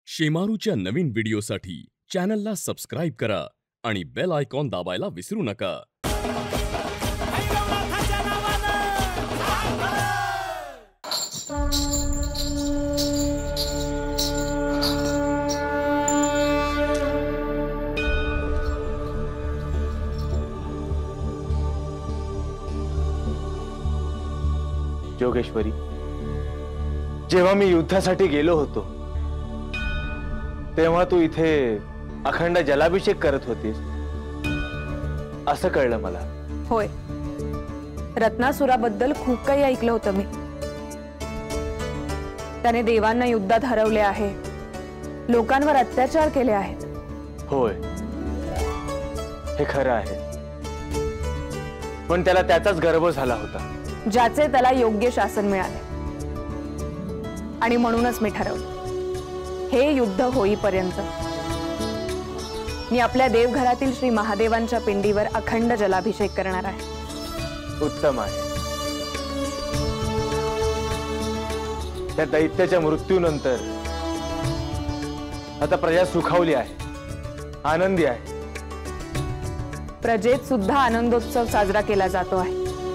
शेमारूच्या नवीन व्हिडिओसाठी चॅनलला सबस्क्राइब करा आणि बेल आयकॉन दाबायला विसरू नका। जोगेश्वरी, जेव्हा मी युद्धासाठी गेलो होतो तेव्हा तू इथे अखंड जलाभिषेक करत होतीस असं कळलं मला। होय, रत्नासुराबद्दल खूप काही ऐकलं होतं मी। त्याने देवांना युद्धात हरवले आहे, लोकांवर अत्याचार केले आहेत। होय, हे खरं आहे, पण त्याला त्याचाच गर्व झाला होता ज्याचे त्याला योग्य शासन मिळाले। आणि म्हणूनच मी ठरवलं, हे युद्ध होईपर्यंत मी आपल्या देवघरातील श्री महादेवांच्या पिंडीवर अखंड जलाभिषेक करणार आहे। उत्तम आहे। त्या दैत्याच्या मृत्यूनंतर आता प्रजा सुखावली आहे, आनंदी आहे। प्रजेत सुद्धा आनंदोत्सव साजरा केला जातो आहे।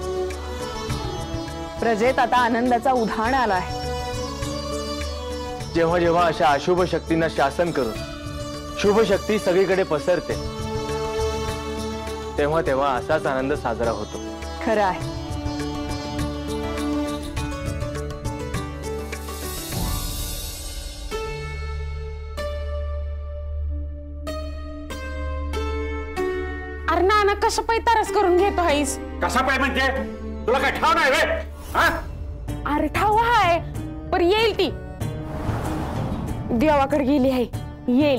प्रजेत आता आनंदाचा उधाण आला आहे। जेव्हा जेव्हा अशा अशुभ शक्तींना शासन करून शुभ शक्ती सगळीकडे पसरते तेव्हा तेव्हा असाच आनंद साजरा होतो। खरं आहे। अरे नाना, कशा पाय तरस करून घेतो आहेस? कसा पाय म्हणजे? तुला काय ठाव नाही वे? अरे ठाव आहे, पर येईल ती देवाकडे गेली आहे, येईल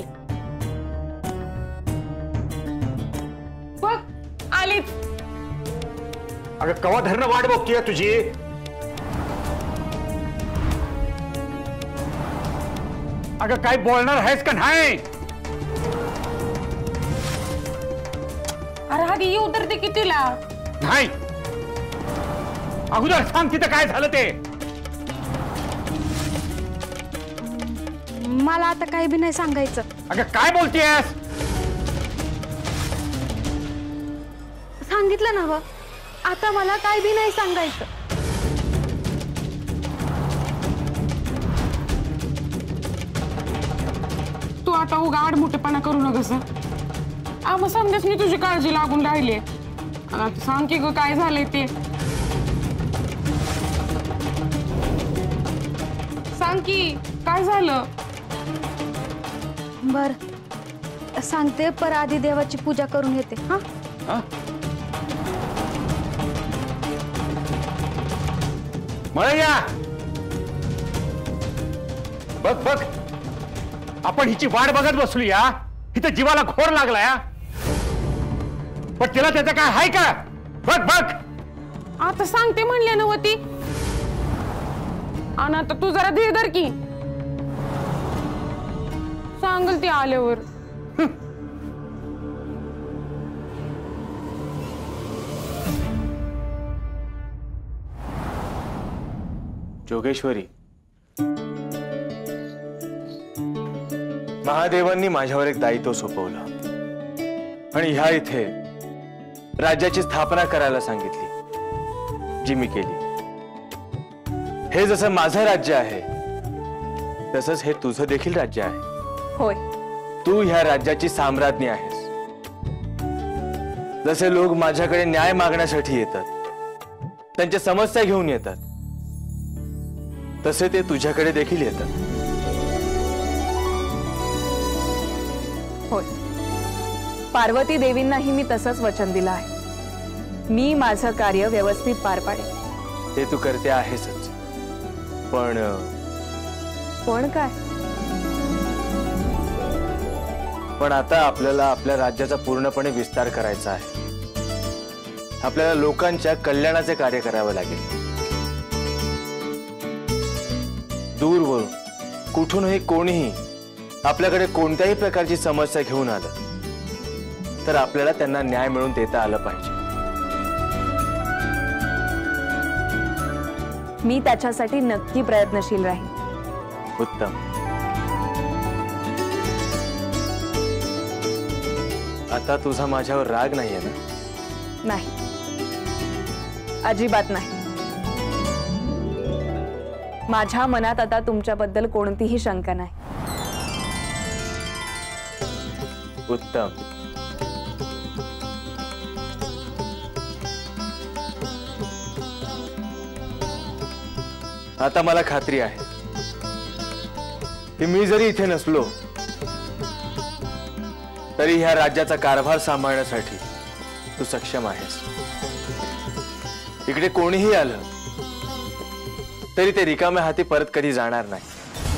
बघ, आलीच। अगं कवा धरणं वाट बघतीये तुझी? अगं काय बोलणार आहेस का नाही? अरे आधी येऊ तर ते कितीला? नाही, अगोदर सांग तिथं काय झालं ते। मला आता काही बी नाही सांगायचं। अगं काय बोलतेस? सांगितलं ना व, आता मला काही बी नाही सांगायचं। तू आता उगाड मोठेपणा करू नकोस। मग समजेस मी तुझी काळजी लागून राहिली। आता सांग की ग काय झालंय ते, सांग की काय झालं? बर सांगते, पर आधी देवाची पूजा करून येते। हा मळया, बघ बघ, आपण हिची वाट बघत बसली या, हिथं जीवाला घोर लागला या, पण तिला त्याचं काय हाय का? बघ बघ, आता सांगते म्हणल्या नव्हती। आणि आता तू जरा धीर धर की, सांगल ती आल्यावर। जोगेश्वरी, महादेवांनी माझ्यावर एक दायित्व सोपवलं आणि ह्या इथे राज्याची स्थापना करायला सांगितली, जी मी केली। हे जसं माझं राज्य आहे तसंच हे तुझं देखील राज्य आहे। होय, तू ह्या राज्याची साम्राज्ञी आहेस। जसे लोक माझ्याकडे न्याय मागण्यासाठी येतात, त्यांच्या समस्या घेऊन येतात, तसे ते तुझ्याकडे देखील येतात। होय, पार्वती देवींनाही मी तसंच वचन दिलं आहे। मी माझं कार्य व्यवस्थित पार पाडेन। ते तू करते आहेसच, पण काय? पण आता आपल्याला आपल्या राज्याचा पूर्णपणे विस्तार करायचा आहे। आपल्याला लोकांच्या कल्याणाचे कार्य करावे लागेल। दूरवरून कुठूनही कोणीही आपल्याकडे कोणत्याही प्रकारची समस्या घेऊन आलं तर आपल्याला त्यांना न्याय मिळवून देता आलं पाहिजे। मी त्याच्यासाठी नक्की प्रयत्नशील राहीन। उत्तम। आता तुझा माझ्यावर राग नाहीये ना? नाही, अजिबात नाही. माझ्या मनात आता तुमच्याबद्दल कोणतीही शंका नाही. उत्तम. आता मला खात्री आहे की मी जरी इथे नसलो तरी ह्या राज्याचा कारभार सांभाळण्यासाठी तू सक्षम आहेस. इकडे कोणीही आलं तरी ते रिकाम्या हाती परत कधी जाणार नाही.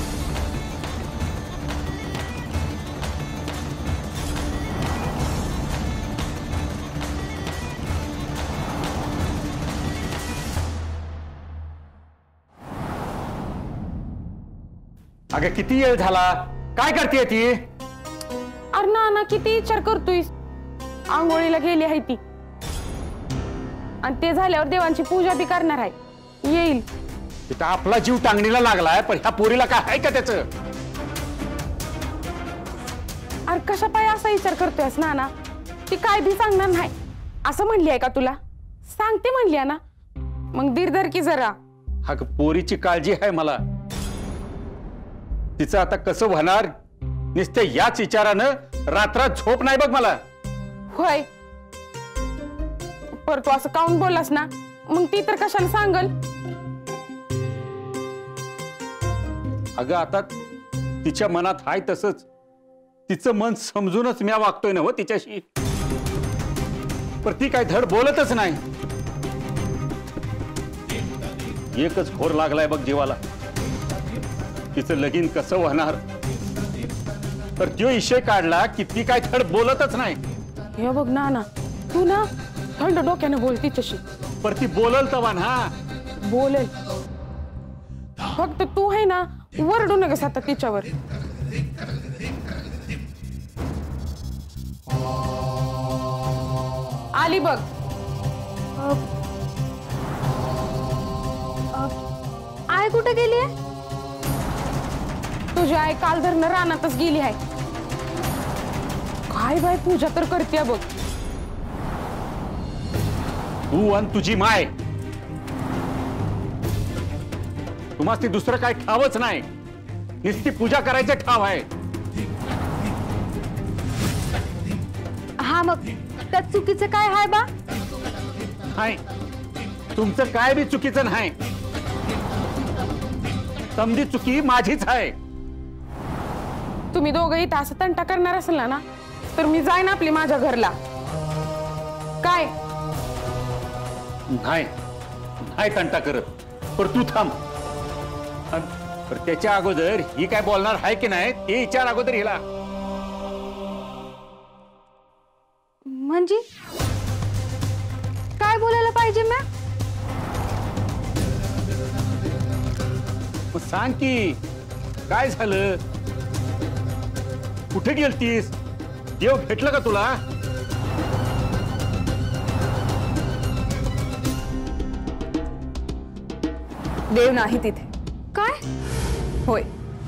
अगं किती वेळ झाला? काय करते ती? अरे ना किती विचार करतोयस? आंघोळीला गेली आहे ती, आणि ते झाल्यावर देवांची पूजा बी करणार आहे. येईल. तिथं आपला जीव टांगणीला लागलाय, पण ह्या पोरीला काय आहे का त्याचं? अरे कशा पाय असा विचार करतोयस ना? ती काय बी सांगणार नाही असं म्हणली आहे का तुला? सांगते म्हणली ना, मग धीर की जरा. अगं पोरीची काळजी आहे मला. तिचं आता कसं होणार नुसते याच विचारानं रात्रात झोप नाही बघ मला. होय, पर तू असं काऊन बोललास ना, मग ती तर कशाला सांगल? अगं आता तिच्या मनात हाय तसंच, तिचं मन समजूनच मी वागतोय ना हो तिच्याशी. पण ती काय धड बोलतच नाही. एकच घोर लागलाय बघ जीवाला, तिचं लगीन कसं होणार. तर तो विषय काढला की ती काय धड बोलतच नाही. हे बघ ना तू ना थंड डोक्याने बोल तिच्याशी. पर ती बोलल तवा ना. बोलेल, फक्त तू आहे ना वरडू नकोस आता तिच्यावर. आली बघ. आई कुठे गेली आहे? तुझी आई काल धरणं रानातच गेली आहे. काय बाय पूजा तर करते बघ. तू आणि तुझी माय, तुम्हाला ती दुसरं काय ठावच नाही. नुसती पूजा करायचं ठाव आहे. हा मग त्यात चुकीचं काय आहे बा? नाही, तुमचं काय बी चुकीचं नाही. समधी चुकी माझीच आहे. तुम्ही दोघं इथं असं तंटा करणार असेल ना, तर मी जाईन आपली माझ्या घरला. काय नाही नाही तंटा करत, पण तू थांब. पण त्याच्या अगोदर ही काय बोलणार आहे की नाही ते विचार अगोदर हिला. म्हणजे काय बोलायला पाहिजे मी? सांग की काय झालं? कुठे गेलतीस? देव भेटलं का तुला? देव नाही तिथे. काय? होय,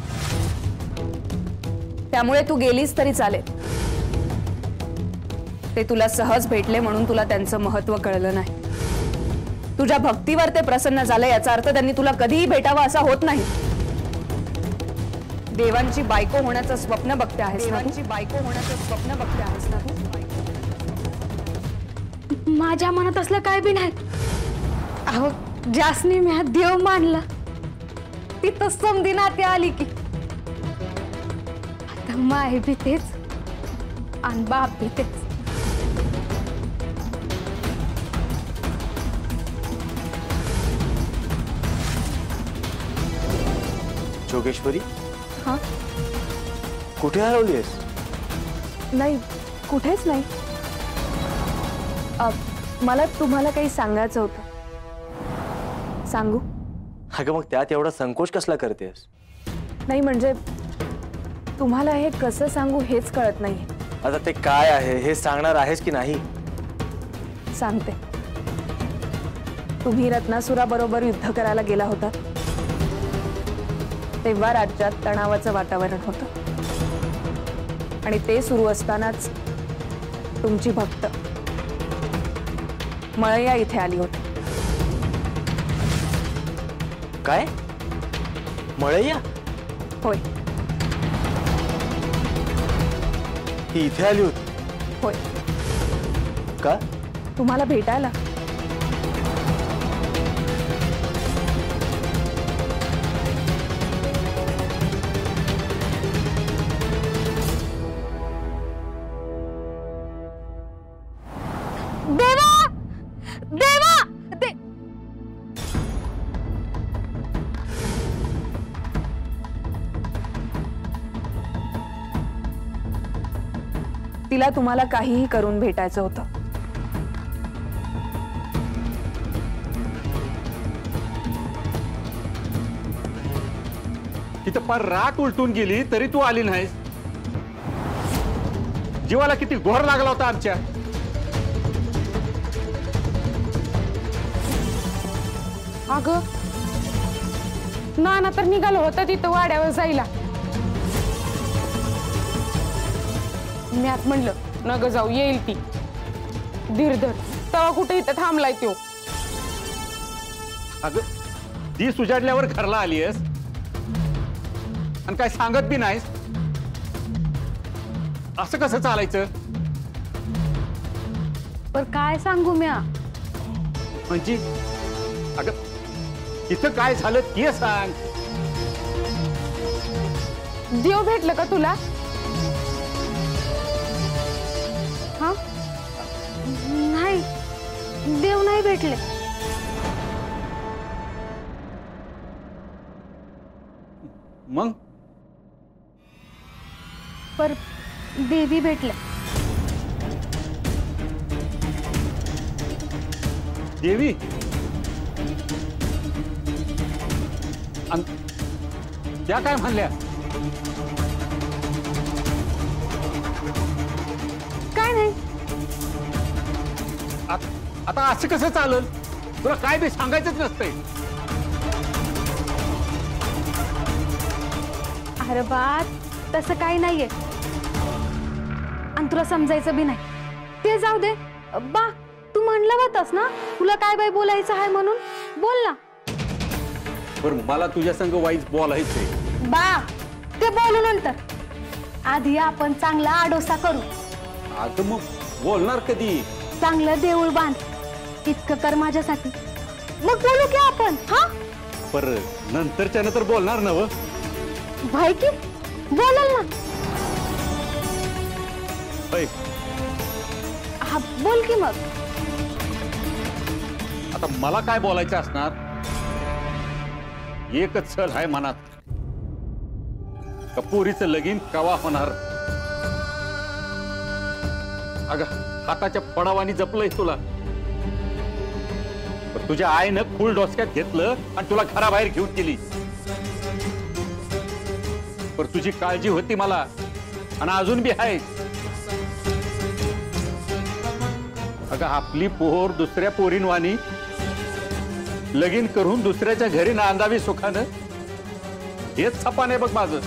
त्यामुळे तू गेलीस तरी चालेल. ते तुला सहज भेटले म्हणून तुला त्यांचं महत्व कळलं नाही. तुझ्या भक्तीवर ते प्रसन्न झाले याचा अर्थ त्यांनी तुला कधीही भेटावं असा होत नाही. देवांची बायको होण्याचं स्वप्न बघते आहेस. देवांची बायको होण्याचं स्वप्न बघते आहेस ना तू? माझ्या मनात असलं काय बी नाही. अहो ज्यासनी मी हा देव मानला तिथं समधी नाते आली की आता माय बी तेच आणि बाप बी तेच. जोगेश्वरी, हा? कुठे हरवलीस? नाही, कुठेच नाही. मला तुम्हाला काही सांगायचं होतं. सांगू? अगं मग त्यात एवढा संकोच कसला करतेस? नाही म्हणजे तुम्हाला हे कसं सांगू हेच कळत नाहीये. आता ते काय आहे हे सांगणार आहेस की नाही? सांगते. तुम्ही रत्नासुराबरोबर युद्ध करायला गेला होता तेव्हा राज्यात तणावाचं वातावरण होतं आणि ते सुरू असतानाच तुमची भक्त मळैया इथे आली होती. काय मळैया? होय ती इथे आली होती? होय. का? तुम्हाला भेटायला. देवा देवा दे तिला तुम्हाला काहीही करून भेटायचं होतं. तिथं पार रात उलटून गेली तरी तू आली नाहीस. जीवाला किती घोर लागला होता आमच्या. अगं नाना तर निघालं होतं तिथं वाड्यावर जायला. मी आत म्हणलं नग जाऊ, येईल ती धीरधर. तेव्हा कुठे इथं थांबलाय तो. अगं ती सुजाडल्यावर घरला आलीयस आणि काय सांगत बी नाहीस. असं कसं चालायचं? पर काय सांगू म्या. म्हणजे अगं तिथं काय झालं ते सांग. देव भेटलं का तुला? हा नाही, देव नाही भेटले. मग पर देवी भेटल्या. देवी? अन त्या काय म्हणल्या? काय नाही. आता असं कसं चालल? तुला काय बी सांगायचंच नसतंय. अरे बा तसं काही नाहीये आणि तुला समजायचं बी नाही. ते जाऊ दे बा. तू म्हणलं होतस ना तुला काय बाई बोलायचं आहे म्हणून. बोल ना. बरं मला तुझ्या संग वाईज बोलायचंय. बा ते बोलू नंतर. आधी आपण चांगला आडोसा करू. अगं मग बोलणार कधी? चांगलं देऊळ बांध. इतकं कर माझ्यासाठी, मग बोलू की आपण. हा पर नंतरच्या नंतर बोलणार ना? भाई की बोलल ना. हा बोल की मग. आता मला काय बोलायचं असणार? एकच सल आहे मनात. कपुरीचं लगीन कवा होणार? अगं हाताच्या पडावानी जपलंय तुला. पण तुझ्या आईनं फुल डोसक्यात घेतलं आणि तुला घराबाहेर घेऊन गेली. पण तुझी काळजी होती मला आणि अजून बी आहे. अगं आपली पोर दुसऱ्या पोरींवानी लगीन करून दुसऱ्याच्या घरी नांदावी सुखानं, हेच छपान आहे बघ माझं.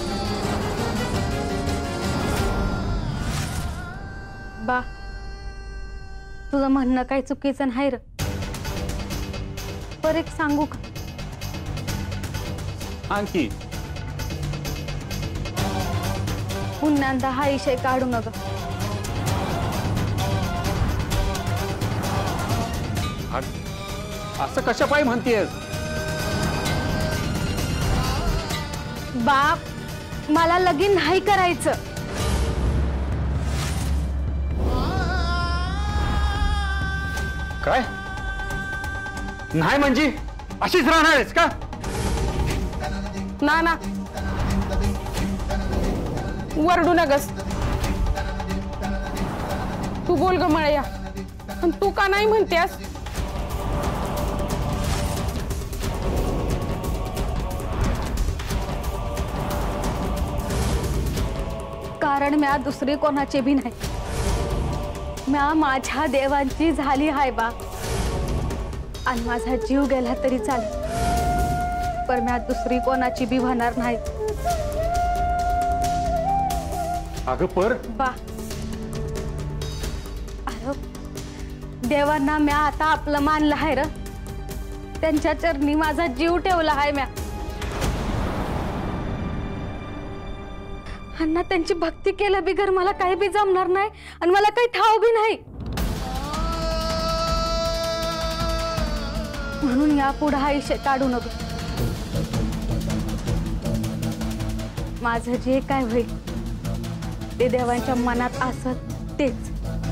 बा तुझं म्हणणं काही चुकीचं नाही र. पर एक सांगू का? आणखी पुन्हा हा विषय काढू नका. असं कशा पायी म्हणतेस? बाप मला लगीन नाही करायचं. काय नाही म्हणजे अशीच राहणार आहेस का? ना वरडू नगस. तू बोल ग मळैया. पण तू का नाही म्हणतेस? कारण म्या दुसरी कोणाचे बी नाही. म्या माझ्या देवांची झाली हाय बा. आणि माझा जीव गेला तरी चालेल, पर म्या दुसरी कोणाची बी होणार नाही. अगं पर बा देवांना म्या आता आपलं मानलं आहे र, त्यांच्या चरणी माझा जीव ठेवला आहे म्या। अण्णा त्यांची भक्ती केल्या बिगर मला काही बी जमणार नाही आणि मला काही ठाव बी नाही, म्हणून यापुढे हा विषय काढू नको। माझं जे काय होईल ते देवांच्या मनात असत तेच।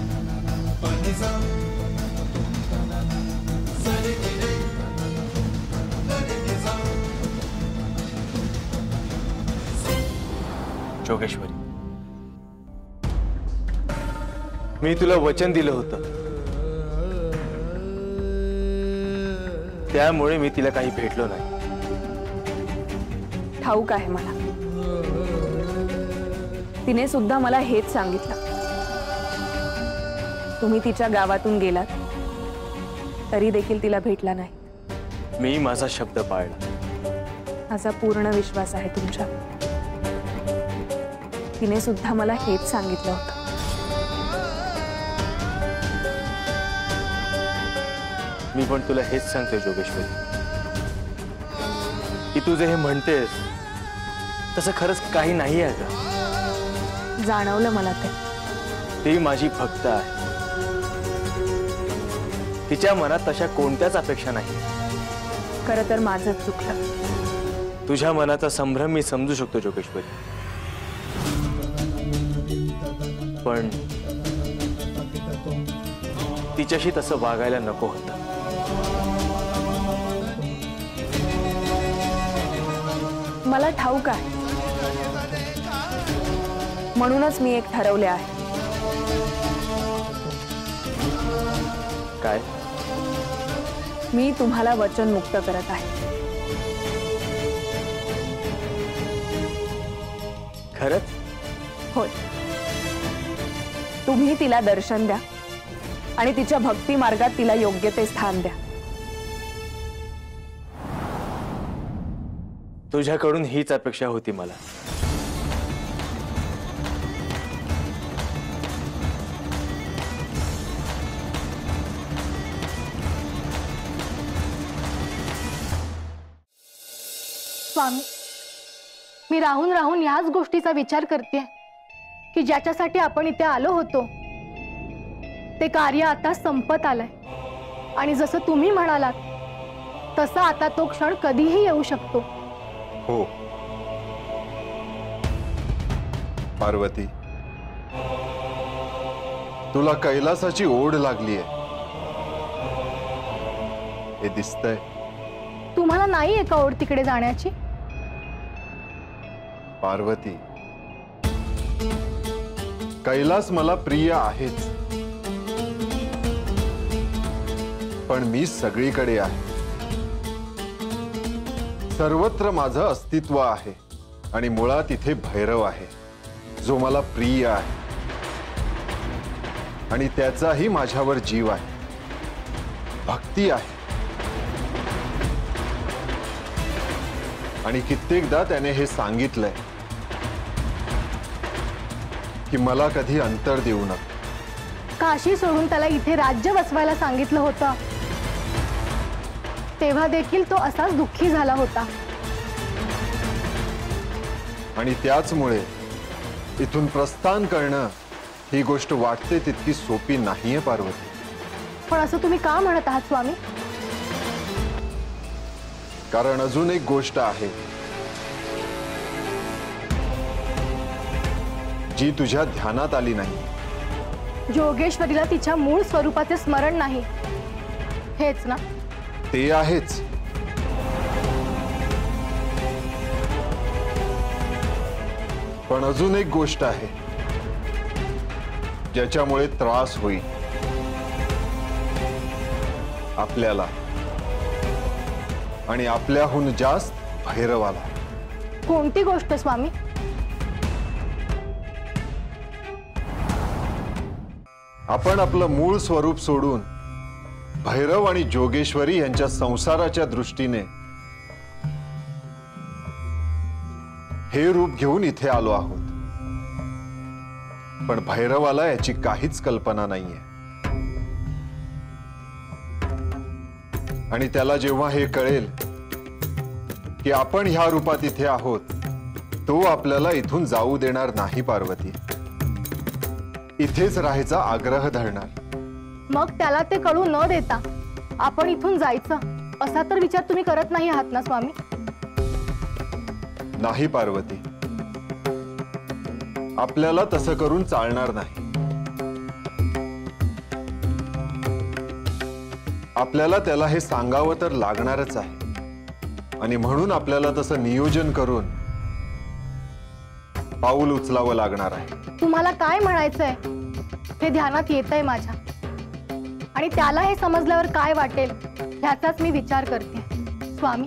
जोगेश्वरी, मी तुला वचन दिलं होतं, त्यामुळे मी तिला काही भेटलो नाही। ठाऊक आहे मला, तिने सुद्धा मला हेच सांगितलं। तुम्ही तिच्या गावातून गेलात तरी देखील तिला भेटला नाही। मी माझा शब्द पाळला। माझा पूर्ण विश्वास आहे तुमच्यावर। तिने सुद्धा मला हेच सांगितलं होतं। मी पण तुला हेच सांगतोय जोगेश्वरी, की तू जे हे म्हणतेस तसं खरंच काही नाही आहे का? जाणवलं मला ते। ती माझी भक्त आहे, तिच्या मनात तशा कोणत्याच अपेक्षा नाही। खरं तर माझंच चुकलं। तुझ्या मनाचा संभ्रम मी समजू शकतो जोगेश्वरी, पण तिच्याशी तसं वागायला नको होतं। मला ठाऊक आहे, म्हणूनच मी एक ठरवले आहे। काय? मी तुम्हाला वचनमुक्त करत आहे। खरंच? होय, तुम्ही तिला दर्शन द्या आणि तिच्या भक्ती मार्गात तिला योग्य ते स्थान द्या। तुझ्याकडून हीच अपेक्षा होती मला। स्वामी, मी राहून राहून याच गोष्टीचा विचार करते की ज्याच्यासाठी आपण इथे आलो होतो ते कार्य आता संपत आलंय, आणि जसं तुम्ही म्हणालात तसा आता तो क्षण कधीही येऊ शकतो। हो पार्वती, तुला कैलासाची ओढ लागली आहे हे दिसतंय। तुम्हाला नाही आहे का ओढ तिकडे जाण्याची? पार्वती, कैलास मला प्रिय आहेच, पण मी सगळीकडे आहे। सर्वत्र माझं अस्तित्व आहे आणि मुळात इथे भैरव आहे जो मला प्रिय आहे, आणि त्याचाही माझ्यावर जीव आहे, भक्ती आहे। आणि कित्येकदा त्याने हे सांगितलंय की मला कधी अंतर देऊ नका। काशी सोडून त्याला इथे राज्य बसवायला सांगितलं होतं, तेव्हा देखील तो असाच दुःखी झाला होता। आणि त्याचमुळे इथून प्रस्थान करणं ही गोष्ट वाटते तितकी सोपी नाहीये पार्वती। पण असं तुम्ही का म्हणत आहात स्वामी? कारण अजून एक गोष्ट आहे जी तुझ्या ध्यानात आली नाही। जोगेश्वरीला तिच्या मूळ स्वरूपाचे स्मरण नाही, हेच ना? ते आहेच, पण अजून एक गोष्ट आहे ज्याच्यामुळे त्रास होईल आपल्याला, आणि आपल्याहून जास्त भैरवाला। कोणती गोष्ट स्वामी? आपण आपलं मूळ स्वरूप सोडून भैरव आणि जोगेश्वरी यांच्या संसाराच्या दृष्टीने हे रूप घेऊन इथे आलो आहोत, पण भैरवाला याची काहीच कल्पना नाहीये। आणि त्याला जेव्हा हे कळेल की आपण ह्या रूपात इथे आहोत, तो आपल्याला इथून जाऊ देणार नाही पार्वती. इथेच राहायचा आग्रह धरणार. मग त्याला ते कळू न देता आपण इथून जायचं असा तर विचार तुम्ही करत नाही आहात ना स्वामी? नाही पार्वती, आपल्याला तसं करून चालणार नाही. आपल्याला त्याला हे सांगावं तर लागणारच आहे, आणि म्हणून आपल्याला तसं नियोजन करून पाऊल उचलावं लागणार आहे. तुम्हाला काय म्हणायचंय हे ध्यानात येतंय माझ्या, आणि त्याला हे समजल्यावर काय वाटेल ह्याचाच मी विचार करते. स्वामी,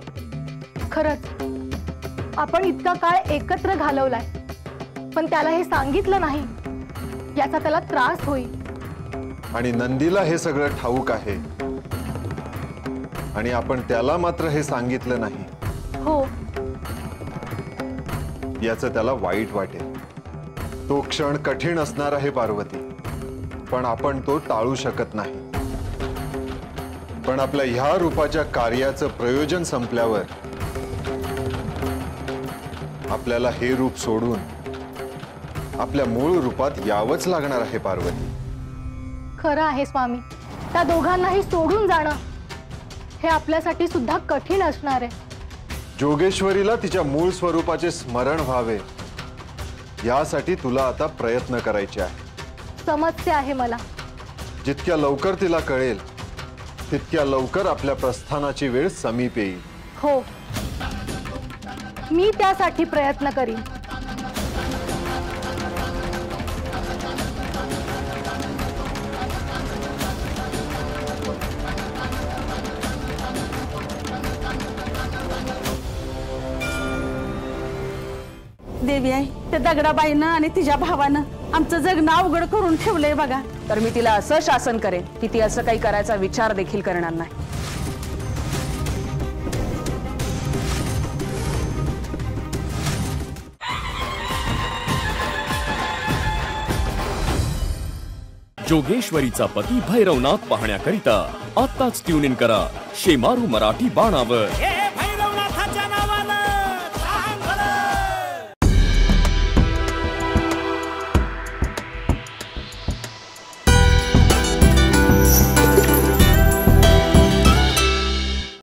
खरंच आपण इतका काळ एकत्र घालवलाय, पण त्याला हे सांगितलं नाही याचा त्याला त्रास होईल. आणि नंदीला हे सगळं ठाऊक आहे, आणि आपण त्याला मात्र हे सांगितलं नाही. हो, याचं त्याला वाईट वाटेल. तो क्षण कठीण असणार आहे पार्वती, पण आपण तो टाळू शकत नाही. पण आपल्या ह्या रूपाच्या कार्याचं प्रयोजन संपल्यावर आपल्याला हे रूप सोडून आपल्या मूळ रूपात यावंच लागणार आहे पार्वती. खरं आहे स्वामी, त्या दोघांनाही सोडून जाणं हे आपल्यासाठी सुद्धा कठीण असणार आहे. जोगेश्वरीला तिच्या मूळ स्वरूपाचे स्मरण व्हावे यासाठी तुला आता प्रयत्न करायचे आहे. समजते आहे मला. जितक्या लवकर तिला कळेल तितक्या लवकर आपल्या प्रस्थानाची वेळ समीप येईल. हो, मी त्यासाठी प्रयत्न करीन. देवी आहे, त्या दगडाबाईनं आणि तिच्या भावानं आमचं जगणं अवघड करून ठेवलंय बघा. तर मी तिला असं शासन करेन की ती असं काही करायचा विचार देखील करणार नाही. जोगेश्वरीचा पती भैरवनाथ पाहण्याकरिता आत्ताच ट्यून इन करा शेमारू मराठी बाणावर.